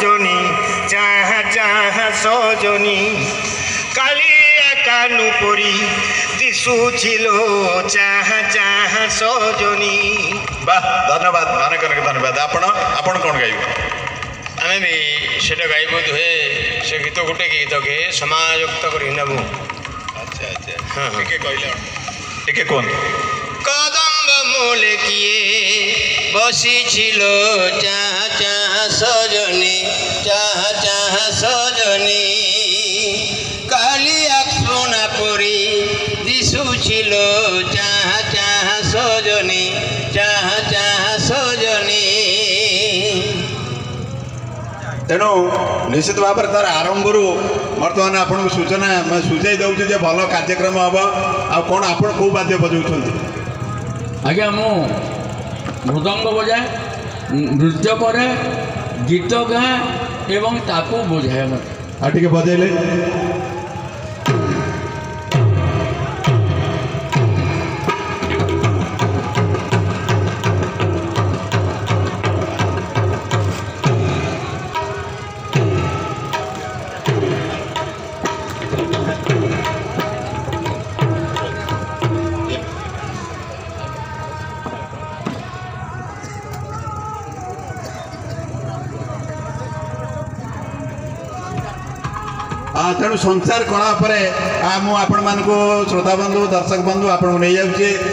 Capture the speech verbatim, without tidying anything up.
सजनी चाहा चाहा सजनी कालिया कानु परी दिशुछिलो चाहा चाहा सजनी। वाह धन्यवाद मानकर धन्यवाद। आपण आपण कौन गाइब आमे भी सेटा गाइबो दुहे से गीत गोटे गीत के समायुक्त करी नबु। अच्छा अच्छा हाँ हाँ टिके कहले टिके कोन कदम्ब मूले किए बसी छिलो चाह चाह सजनी चाह चाह सजनी कालिया सोना परी दिशु छिलो चाह चाह सजनी चाह चाह सजनी। तेणु निश्चित भाव में तार आरंभ बर्तमान आपको सूचना मैं सूचाई दूँ जे भल कार्यक्रम हम आ कौन आप कौ वाद्य बजाऊँ आज्ञा मु मृदंग बजाए नृत्य करे गीत गाए एवं ताकू बुझाए मत आ टिके बजेले तेणु संसार कला पर मुझे आपण मानक श्रोता बंधु दर्शक बंधु आपको नहीं जाऊे।